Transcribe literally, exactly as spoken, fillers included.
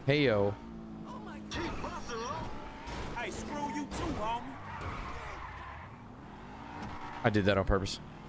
Hey, yo. Hey, screw you too, homie. I did that on purpose.